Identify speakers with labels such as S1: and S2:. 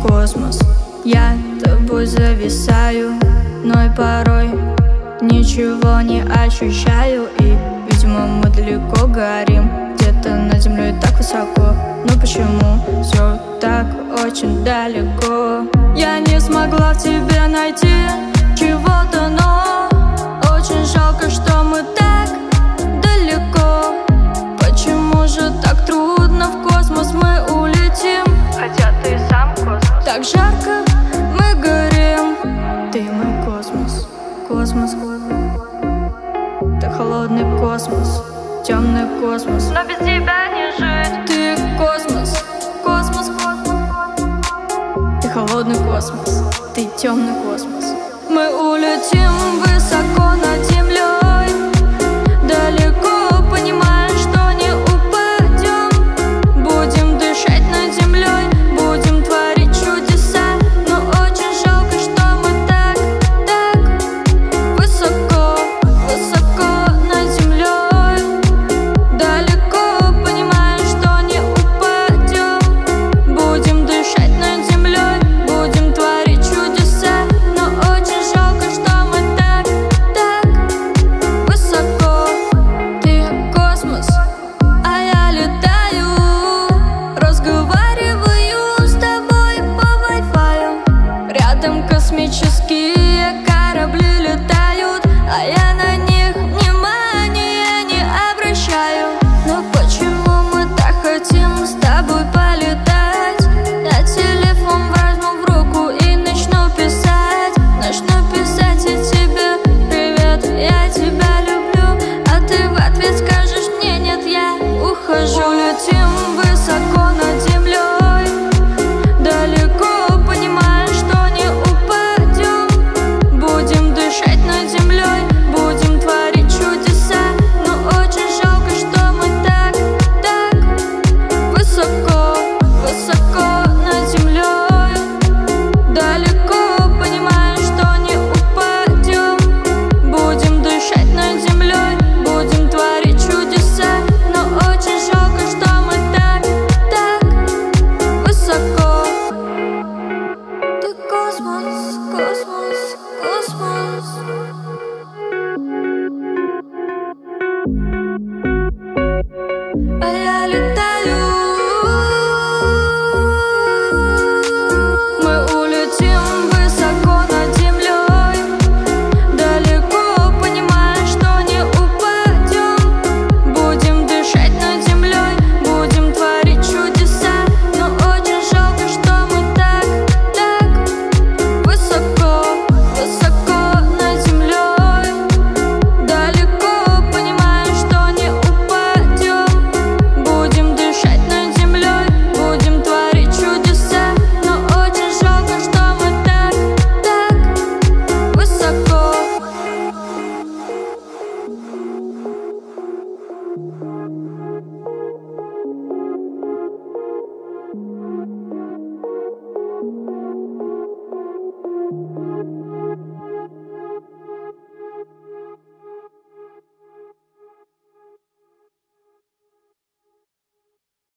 S1: космос. Я тобой зависаю, но и порой ничего не ощущаю. И, видимо, мы далеко горим, где-то над землей так высоко. Но почему все так очень далеко? Я не смогла в тебе найти чего-то, но очень жалко, что мы так далеко. Почему же так трудно в космос мы улетим?
S2: Хотя ты сам космос.
S1: Так жарко мы горим. Ты мой космос, космос. Ты холодный космос, темный космос.
S2: Но без тебя не жить.
S1: Ты космос, космос. Ты холодный космос, ты темный космос. Мы улетим в